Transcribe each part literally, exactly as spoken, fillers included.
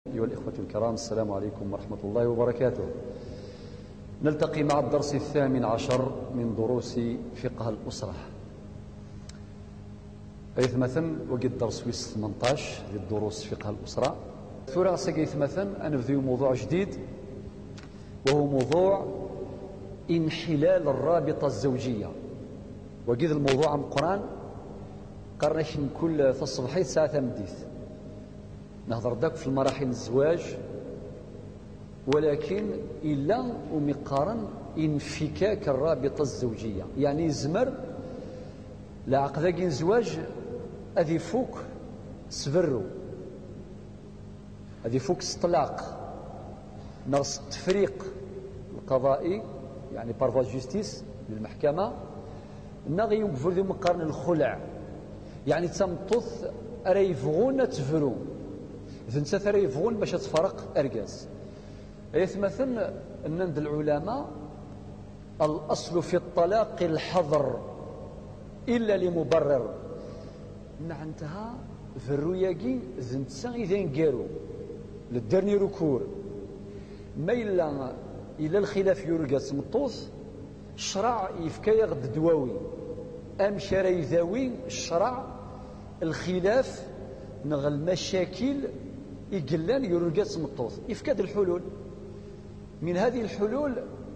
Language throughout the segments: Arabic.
أيها الإخوة الكرام، السلام عليكم ورحمة الله وبركاته. نلتقي مع الدرس الثامن عشر من دروس فقه الأسرة. مثلا وقد درس ويس ثمانية عشر للدروس فقه الأسرة. ثورة سقيت مثلا أنبذيو موضوع جديد، وهو موضوع انحلال الرابطة الزوجية. وقد الموضوع من القرآن قرناش كل في الصباحية ساعة ثمديث نهضر داك في المراحل الزواج، ولكن إلا ومقارن انفكاك الرابطة الزوجية. يعني زمر العقد الزواج أذي فوق سفرو، أذي فوق الطلاق، نرس التفريق القضائي يعني بارفوا جوستيس للمحكمة، نغي يوقفوا ذي مقارن الخلع. يعني تمطث أريفغون تفرو إذن ثلاثة يفغون باش تفرق أرجاز. يتمثل أن عند العلماء الأصل في الطلاق الحظر إلا لمبرر. نعنتها في الرؤياقي زنتسا إذا نقارو للدرني ركور ما إلا إلا الخلاف يرقص مطوث الشرع يفكا يغد دواوي أمشى يذاوي الشرع الخلاف نغ المشاكل يقلان يرقص مطوث يفكاد الحلول. من هذه الحلول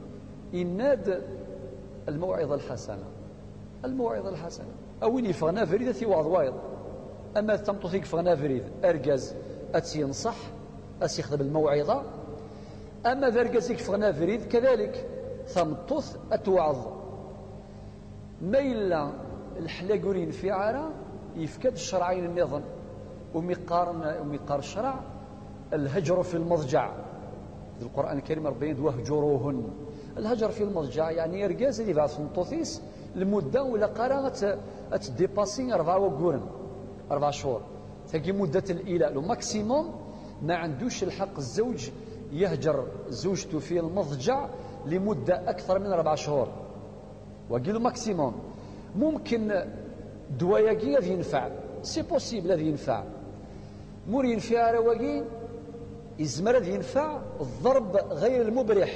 يناد الموعظة الحسنة. الموعظة الحسنة أوين يفغنا فريد في وعظ وايض، أما تمطوثيك فغنا فريد أرقز أتي ينصح أتي يخدم الموعظة، أما ذرقزيك فغنا فريد كذلك ثمطوث أتوعظ. ما إلا الحلاقورين في عارة يفكاد الشرعين النظام ومقارن ومقار الشرع الهجر في المضجع. القرآن الكريم ربنا وهجروهن. الهجر في المضجع يعني يرقاز اللي بعد سنطوثيس المدة ولا قراءة تديباسين أربعة وقورن أربع شهور تاكي مدة الإيلاء لو ماكسيموم ما عندوش الحق الزوج يهجر زوجته في المضجع لمدة أكثر من أربع شهور وقيلوا ماكسيموم. ممكن دواياقية ذي ينفع سي بوسيبل هذا ينفع، مور ينفع رواقي يزمر هذا ينفع الضرب غير المبرح.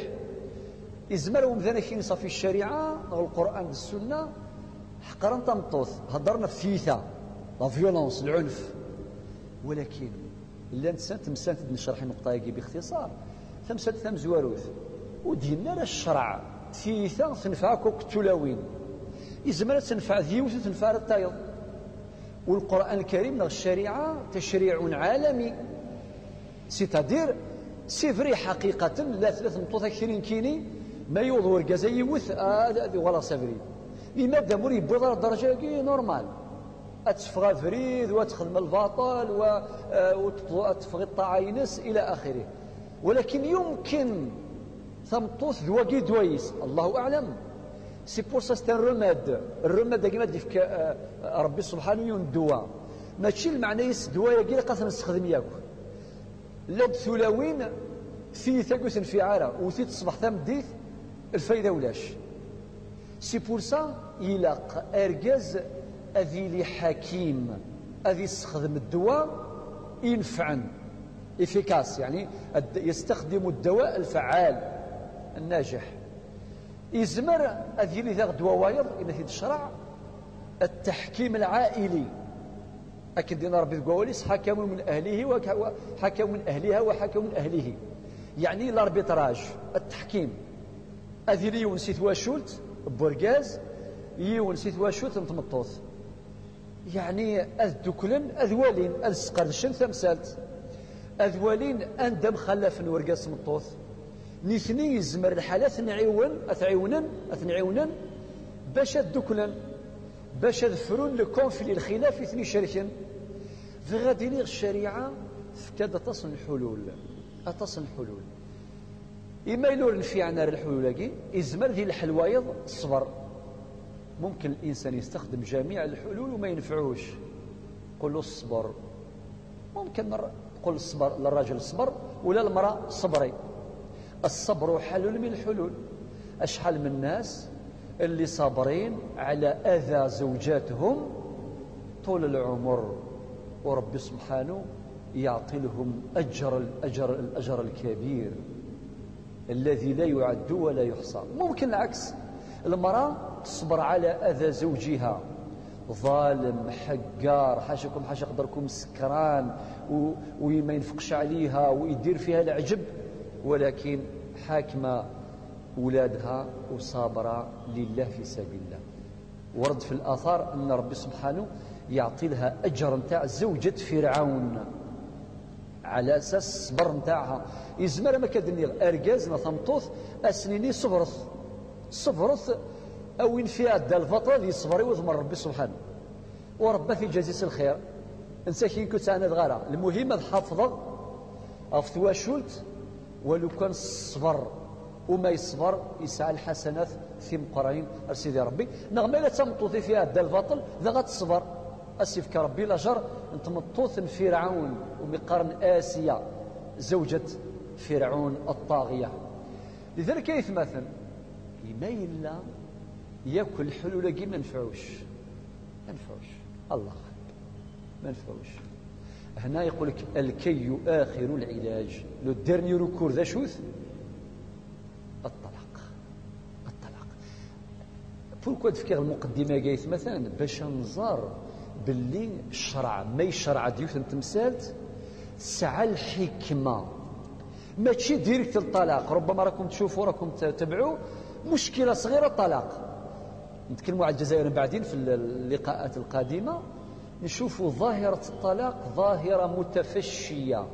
يزمر ومثلا كي في الشريعة أو القرآن والسنة حقرا تمطوث هضرنا في فيثا لا فيولونس العنف، ولكن إلا نسان تمسان نشرح النقطة هذه باختصار تمسان ثم زواروث ودينا الشرع فيثا تنفع كوك تلاوين يزمر تنفع ذيوث تنفع التايض. والقرآن الكريم نغ الشريعة تشريع عالمي سيتادير سيفري حقيقة لا ثلاث مطوثة كثيرين كيني ما يوضور قزا يوث آه ولا سفري لماذا موري بضر درجة كي نورمال أتفغى فريد وتخدم الباطل وتفغي الطعاينس إلى آخره. ولكن يمكن ثمطوث ذواقي دويس الله أعلم. سي بور سا سي ان روماد. الروماد كيما ديفك ربي سبحانه يندوا ماشي المعنى يس دوايا كي قاسم نستخدم ياك لا بثلاوين في ثقوس في عاره وثي تصبح ثمديث الفايده ولاش. سي بور سا يلاق ارجاز اذي لي حكيم اذي يستخدم الدواء ينفعا افيكاس يعني يستخدم الدواء الفعال الناجح. يزمر هذه اللي ذا غدوة وايض إن في الشرع التحكيم العائلي. أكد دينا ربي القواليس حكم من أهله وحكم من أهلها وحكم من أهله يعني الاربيتراج التحكيم. هذه اللي يونسيت واشولت بورقاز يونسيت واشولت متمطوث يعني أذدكلن أذوالين أذسقرشن ثمسالت أذوالين أندم خلف ورقاز مطوث نثني يزمر الحالات نعيون أتعيونن أتنعيونن باش الدكلن باش ذفرون لكونفلي الخلاف اثني شركن. فغادي لي الشريعة فكاد تصل الحلول أتصل الحلول إما يلور في عنار الحلول كي يزمر ذي الحلوايض الصبر. ممكن الإنسان يستخدم جميع الحلول وما ينفعوش قل له الصبر. ممكن قل الصبر للراجل الصبر ولا المرأة صبري. الصبر حل من الحلول. أشحال من الناس اللي صابرين على أذى زوجاتهم طول العمر وربي سبحانه يعطي لهم أجر الأجر الأجر الكبير الذي لا يعد ولا يحصى. ممكن العكس، المرأة تصبر على أذى زوجها ظالم حقار حاشاكم حاشا قدركم سكران وما ينفقش عليها ويدير فيها العجب، ولكن حاكمة أولادها وصابرة لله في سبيل الله. ورد في الآثار أن ربي سبحانه يعطي لها أجر نتاع زوجة فرعون على أساس الصبر نتاعها. يزمر ما كدني أرجاز نثمطوث أسنيني صبرت صبرت أو إن فيها دا الفترة اللي يصبري وثمر ربي سبحانه وربى في جزيس الخير. نساكين كنت أنا دغارة المهم الحافظة أفتواشولت ولو كان الصبر وما يصبر يسعى الحسنات في مقرين سيدي ربي نغمى لا تمطوثي فيها دا الباطل ذا غتصبر أسيفك ربي لاجر انت مطوث فرعون ومقارن آسيا زوجة فرعون الطاغية. لذلك يتمثل ما إلا ياكل حلول كي ما نفعوش ما نفعوش الله ما نفعوش. هنا يقول لك الكي آخر العلاج لو ديرني ركور ذا شوث الطلاق الطلاق. بوركوا تفكير المقدمة جايت مثلا باش نزار باللي الشرع ما يشرع ديوث تمثالت سعى الحكمة ماشي ديريكت الطلاق. ربما راكم تشوفوا راكم تتبعوا مشكلة صغيرة الطلاق. نتكلموا على الجزائر بعدين في اللقاءات القادمة نشوفوا ظاهرة الطلاق ظاهرة متفشية.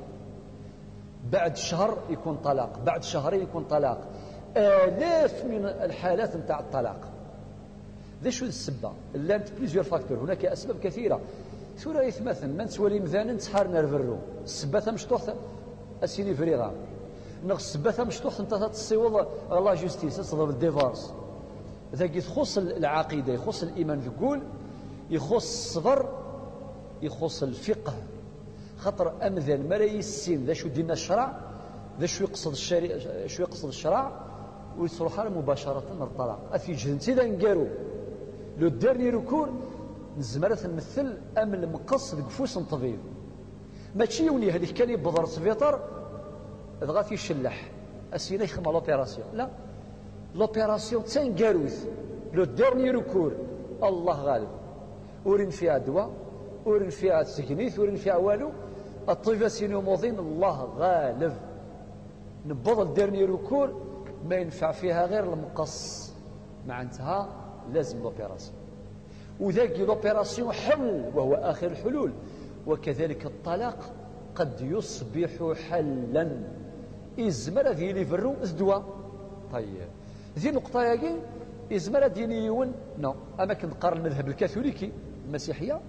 بعد شهر يكون طلاق، بعد شهرين يكون طلاق، آلاف من الحالات نتاع الطلاق. ذا شو السبة؟ لانت بليزيور فاكتور، هناك أسباب كثيرة. ثورة يتمثل من تولي مثلا تسحار نرفرو السبة مشطوح أسيني فريغا نغ السبة مشطوح انت تصيوض الله جوستيس تصدر الديفارس. ذاك يخص العقيدة يخص الإيمان تقول يخص الصبر يخص الفقه. خاطر أمذن ما لا يسين ذا شو دينا الشرع ذا شو يقصد الشرع شو يقصد الشرع ويصرح مباشرة الطلاق. أفي جنتي ذا نقارو لو ديرني ركور نزمرة نمثل أم المقص بقفوس طبيب ماشي يوني هذيك كان يبضر سفيطر ضغا في شلح أسينا يخدم لوبيراسيون. لا لوبيراسيون تنقاروث لو ديرني ركور الله غالب ورين فيها دواء ورين فيها تسكنيث ورين فيها والو الطيفة سينو موضين الله غالب نبضل ديرني ركور ما ينفع فيها غير المقص معناتها لازم لوبيراسيون. وذاك لوبيراسيون حل وهو آخر الحلول. وكذلك الطلاق قد يصبح حلا إزمرة ذي يفرو الدواء. طيب ذي نقطة ياكي إزمرة ديني يون نو أماكن قار المذهب الكاثوليكي المسيحية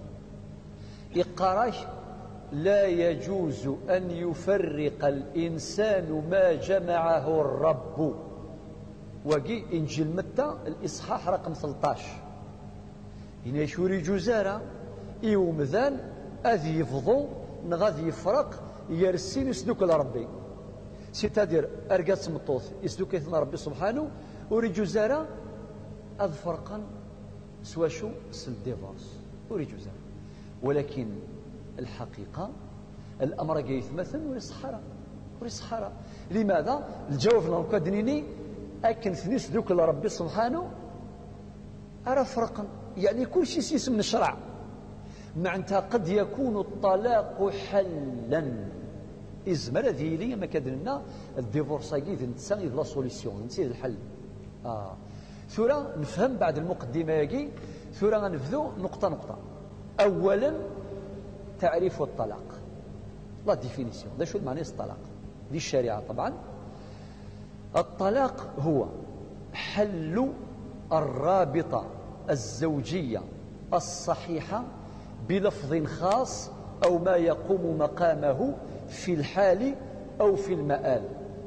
إقراش لا يجوز أن يفرق الإنسان ما جمعه الرب. وقي إنجيل متى الإصحاح رقم ثلاثة عشر هنا شوري جزارة إيومذان أذي يفضو نغذي يفرق يرسين يسلوك لربي سيتادير أرقات مطوث يسلوك يثنى ربي سبحانه وري جزارة أذ فرقا سوا شو سل ديفورس وري جزارة. ولكن الحقيقة الأمر يتمثل وري صحراء وري صحراء. لماذا؟ الجواب لهم كدنيني أكن ثنيس دوك لربي سبحانه أرى فرقا يعني كل شيء سيس من الشرع. معناتها قد يكون الطلاق حلا إزمر ذي لي ما كدرنا الديفورس كيف نتساوي لا سوليسيون نسير الحل. آه ثورة نفهم بعد المقدمة يجي ثورة غنفذو نقطة نقطة. أولا تعريف الطلاق لا ديفينيسيون ده شو المعنى الطلاق دي الشريعة. طبعا الطلاق هو حل الرابطة الزوجية الصحيحة بلفظ خاص أو ما يقوم مقامه في الحال أو في المآل.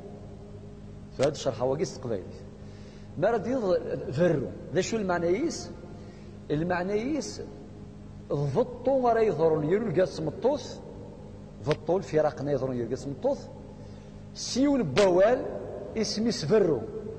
فهذا الشرح واقيس قبيل ما رد يظهر ذا شو المعنييس المعنييس ضبطوا ورا يظهرون يرقص مطوث ضبطوا الفراق يظهرون يرقص مطوث سيون بوال اسمي سفرو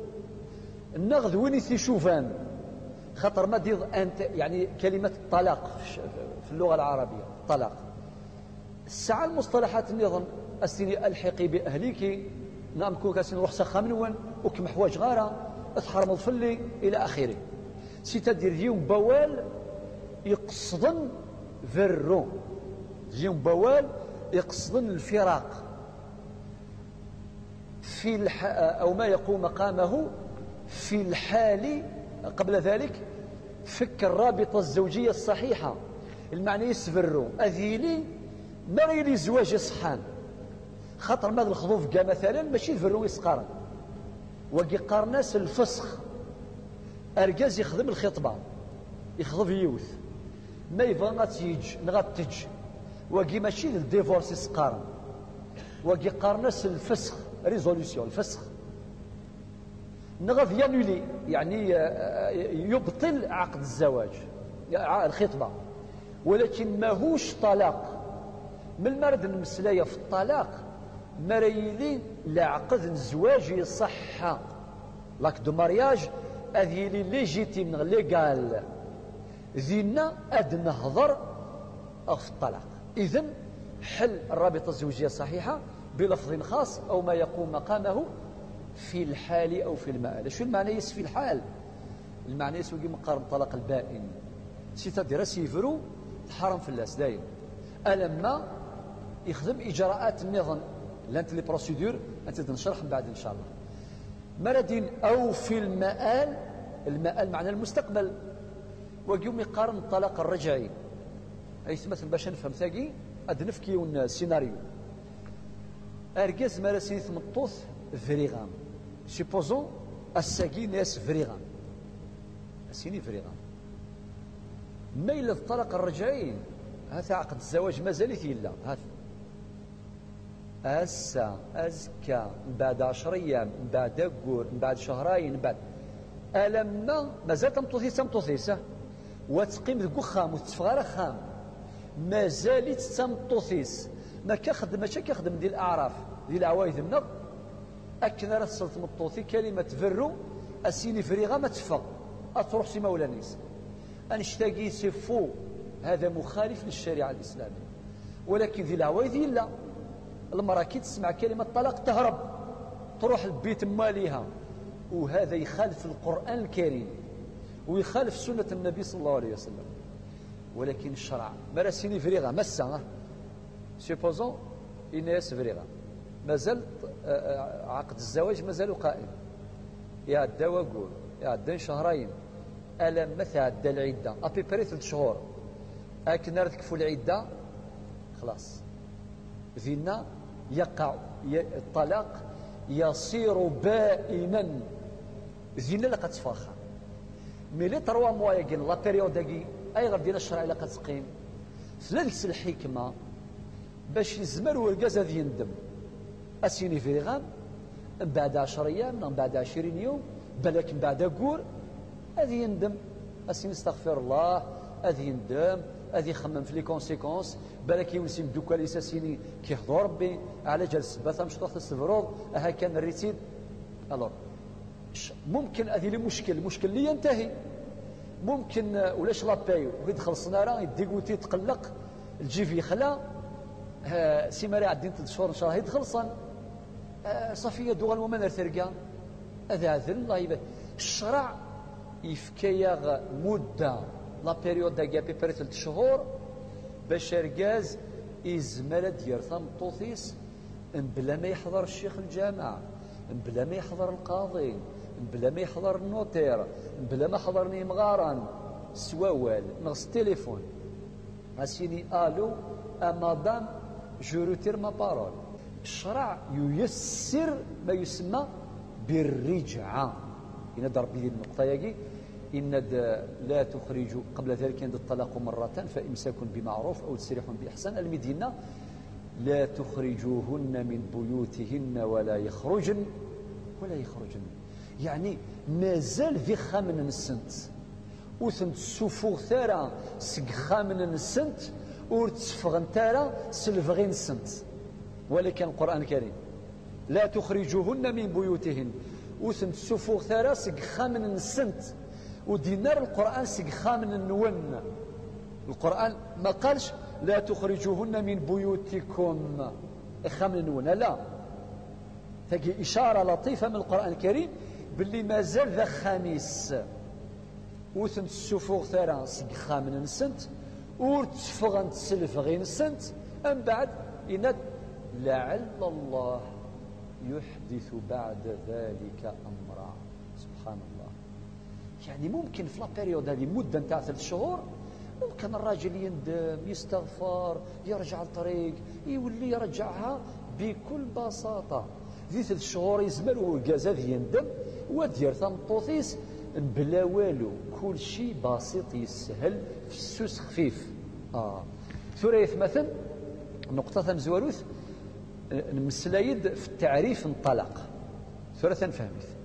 النغذ وين يشوفان خطر ما ديض أنت يعني كلمة الطلاق في اللغة العربية طلاق الساعة المصطلحات النظام السيني الحقي بأهليك نعم كون كاسين روح سخا منون وكم حوايج غارة تحرم الفلي إلى آخره. سيتادير ديوم بوال يقصدن فرو ديوم بوال يقصدن الفراق في الح... أو ما يقوم مقامه في الحال قبل ذلك فك الرابطة الزوجية الصحيحة. المعنى يسفروا أذيلي مريلي زواج يصحان خاطر ماذا الخضوف كا مثلا ماشي يفروا يسقارن وكي قارناس الفسخ أرجاز يخدم الخطبة يخضب يوث ما يبغى غاتيج نغاتج وكي ماشي الديفورس يسقارن وكي قارناس الفسخ ريزوليسيون الفسخ نغاف يانولي يعني يبطل عقد الزواج الخطبة ولكن ماهوش طلاق. من المرد المسلاية في الطلاق مريلي لعقد الزواج يصح لاك دو مارياج هذه لي ليجيتيم ليغال ذينا اد نهضر في الطلاق. اذن حل الرابطة الزوجية الصحيحة بلفظ خاص أو ما يقوم مقامه في الحال أو في المآل. شو المعنى يس في الحال؟ المعنى يس وكي مقارن طلاق البائن سيتادير سيفرو تحرم في اللاس دايم ألما يخدم إجراءات النظام لانت لي بروسيدور أنت نشرح من بعد إن شاء الله. مردين أو في المآل المآل معنى المستقبل وكيوم يقارن الطلاق الرجعي أي مثلا باش نفهم ثاقي أد نفكيون السيناريو أرجاز مراسين ثمطوث فريغام سيبوزون الساقي ناس فريغام السيني فريغام ما إلا الطلاق الرجعي هذا عقد الزواج مازال يلا هذا أسا أزكى من بعد عشر أيام من بعد أقور من بعد شهرين من بعد ألما مازال تمطوثيسة مطوثيسة وتقيم ذكو خام وتتفغار خام مازال تمطوثيس ما كخدم ماشي كخدم ديال الأعراف ديال العوايد النغ أكن راه تصلت مطوثي كلمة فرو السيني فريغا ما تفق أتروح سي مولانيس أنشتاقي سفو هذا مخالف للشريعة الإسلامية ولكن ذي العوايد لا المرأة كي تسمع كلمة طلاق تهرب تروح البيت ماليها وهذا يخالف القرآن الكريم ويخالف سنة النبي صلى الله عليه وسلم. ولكن الشرع مراسيني فريغا مسا سيبوزون إناس فريغا مازال عقد الزواج مازال قائم يعدى وقول يعدى شهرين ألم تعدى العدة أبي بري ثلاث شهور أكن تكفوا العدة خلاص فينا يقع الطلاق يصير بائنا زينا لقد تفاخر ملي تروا موايقين لا بيريود داكي اي غير ديال الشرع لقد تقيم ثلاث الحكمه باش يزمر ورقاز هذا يندم اسيني فريغام من بعد عشر ايام من بعد عشرين يوم بالك من بعد قور هذا يندم اسيني استغفر الله هذا يندم هذه يخمم في لي كونسيكونس بالك يونسي مدوكا ليس سيني كيحضر ربي على جالس باثا مش طاح السفروض ها كان الريتيد الوغ ممكن هذه لي مشكل مشكل اللي ينتهي ممكن ولاش لاباي وقد خلصنا راه يديكوتي تقلق الجيف يخلى سي ماري عدين ثلاث شهور ان شاء الله يتخلصن صافيه دوغال ومن ترقى هذا عذل الله يبارك. الشرع يفكيا مده لا بيريود داكا بيبري ثلاث شهور باش ركاز يزمر دير ثمطوثيس بلا ما يحضر الشيخ الجامع بلا ما يحضر القاضي بلا ما يحضر النوتير بلا ما حضرني مغارن سواوال نغس التليفون اسيني الو مدام جو روتير ما بارول. الشرع ييسر ما يسمى بالرجعه إن ضرب هذه النقطه ياكي إن لا تخرج قبل ذلك عند الطلاق مرة فإمساك بمعروف أو تسريح بإحسان المدينة لا تخرجوهن من بيوتهن ولا يخرجن ولا يخرجن يعني مازال ذي خامن السنت وثنت سفوغ ثارا سق خامن السنت ورتسفغن ثارا سلفغين السنت ولكن القرآن الكريم لا تخرجوهن من بيوتهن وثنت سفوغ ثارا سق خامن السنت ودينار القرآن سق خامن النون القرآن ما قالش لا تخرجوهن من بيوتكم إخامنونا لا تجي إشارة لطيفة من القرآن الكريم باللي مازال ذا خميس وثنت السفوغ ثرى سقخا من نسنت ورتفغن تسلف غين نسنت أم بعد إن لعل الله يحدث بعد ذلك أمرا. سبحان الله. يعني ممكن في لابيريود هذه مدة نتاع ثلاث شهور ممكن الراجل يندم يستغفر يرجع الطريق يولي يرجعها بكل بساطة. ذي ثلاث شهور يزمل وقازاد يندم ودير ثمطوطيس بلا والو كل شيء بسيط يسهل في السوس خفيف. آه. ثريث مثلا نقطة مزواروث نمسلايد في التعريف انطلق ثلاثة نفهمت